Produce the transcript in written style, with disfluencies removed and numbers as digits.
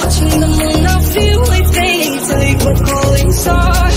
watching the moon, I feel it fade. Take what calling star.